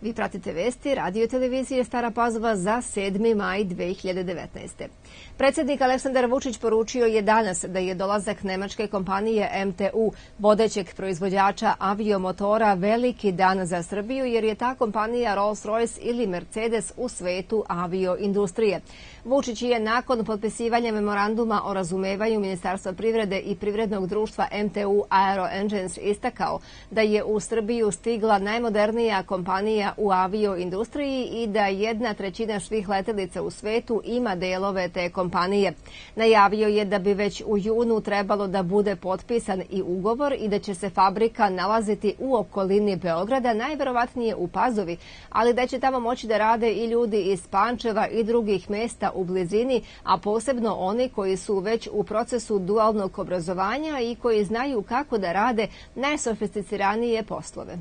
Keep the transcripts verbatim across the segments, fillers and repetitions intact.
Vi pratite vesti radio televizije Stara Pazova za sedmi maj dve hiljade devetnaeste. Predsjednik Aleksandar Vučić poručio je danas da je dolazak nemačke kompanije M T U, vodećeg proizvođača aviomotora, veliki dan za Srbiju jer je ta kompanija Rolls-Royce ili Mercedes u svetu avioindustrije. Vučić je nakon potpisivanja memoranduma o razumevanju Ministarstva privrede i privrednog društva M T U Aero Engines istakao da je u Srbiju stigla najmodernija kompanija u avioindustriji i da jedna trećina svih letelica u svetu ima delove te kompanije. Najavio je da bi već u junu trebalo da bude potpisan i ugovor i da će se fabrika nalaziti u okolini Beograda, najverovatnije u Pazovi, ali da će tamo moći da rade i ljudi iz Pančeva i drugih mesta u blizini, a posebno oni koji su već u procesu dualnog obrazovanja i koji znaju kako da rade najsofisticiranije poslove.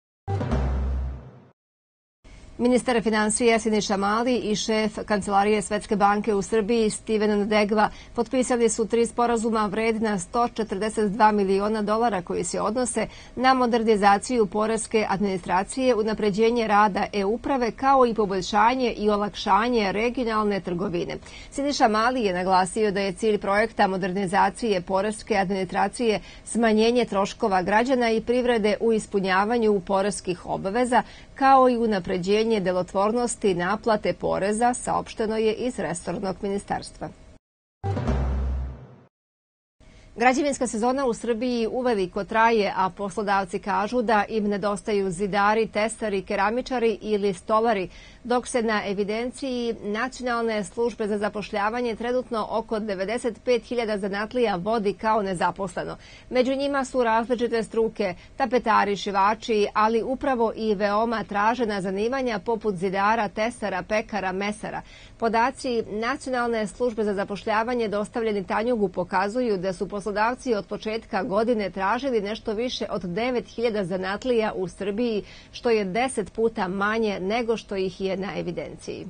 Ministar finansija Siniša Mali i šef Kancelarije Svetske banke u Srbiji Steven Ndegva potpisali su tri sporazuma vredna sto četrdeset dva miliona dolara koji se odnose na modernizaciju poreske administracije, unapređenje rada e-uprave kao i poboljšanje i olakšanje regionalne trgovine. Siniša Mali je naglasio da je cilj projekta modernizacije poreske administracije smanjenje troškova građana i privrede u ispunjavanju poreskih obaveza kao i unapređenje delotvornosti naplate poreza, saopšteno je iz resornog ministarstva. Građevinska sezona u Srbiji uveliko traje, a poslodavci kažu da im nedostaju zidari, tesari, keramičari ili stolari, dok se na evidenciji Nacionalne službe za zapošljavanje trenutno oko devedeset pet hiljada zanatlija vodi kao nezaposleno. Među njima su različite struke, tapetari, šivači, ali upravo i veoma tražena zanimanja poput zidara, tesara, pekara, mesara. Podaci Nacionalne službe za zapošljavanje dostavljeni Tanjugu pokazuju da su poslodavci od početka godine tražili nešto više od devet hiljada zanatlija u Srbiji, što je deset puta manje nego što ih je na evidenciji.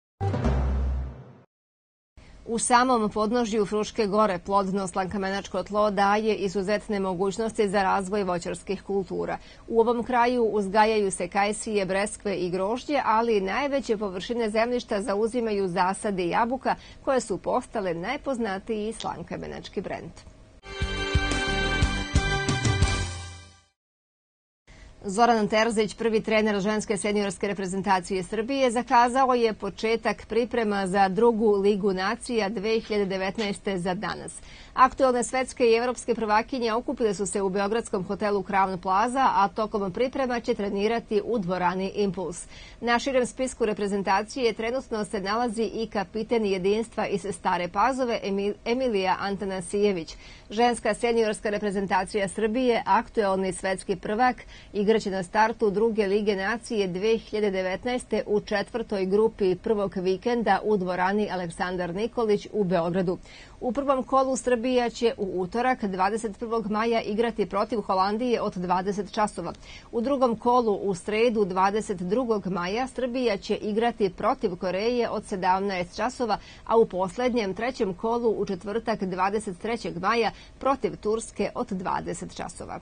U samom podnožju Fruške gore plodno slankamenačko tlo daje izuzetne mogućnosti za razvoj voćarskih kultura. U ovom kraju uzgajaju se kajsije, breskve i grožđe, ali najveće površine zemljišta zauzimaju zasadi jabuka koje su postale najpoznatiji slankamenački brend. Zoran Terzić, prvi trener ženske seniorske reprezentacije Srbije, zakazao je početak priprema za drugu Ligu nacija dve hiljade devetnaeste. za danas. Aktuelne svetske i evropske prvakinje okupile su se u beogradskom hotelu Crown Plaza, a tokom priprema će trenirati u dvorani Impuls. Na širem spisku reprezentacije trenutno se nalazi i kapiten jedinstva iz Stare Pazove Emilija Antanasijević. Ženska seniorska reprezentacija Srbije, aktuelni svetski prvak, igraće na startu druge Lige nacije dve hiljade devetnaeste. u četvrtoj grupi prvog vikenda u dvorani Aleksandar Nikolić u Beogradu. U prvom kolu Srbija će u utorak dvadeset prvog maja igrati protiv Holandije od dvadeset časova. U drugom kolu u sredu dvadeset drugog maja Srbija će igrati protiv Koreje od sedamnaest časova, a u poslednjem trećem kolu u četvrtak dvadeset trećeg maja protiv Turske od dvadeset časova.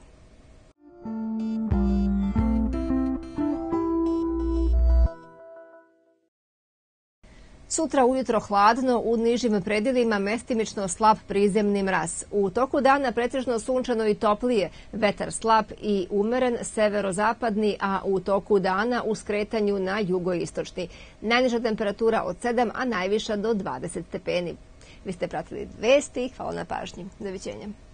Sutra ujutro hladno, u nižim predelima mestimično slab prizemni mraz. U toku dana pretežno sunčano i toplije, vetar slab i umeren severozapadni, a u toku dana u skretanju na jugoistočni. Najniža temperatura od sedam, a najviša do dvadeset stepeni. Vi ste pratili vesti, hvala na pažnji. Doviđenja.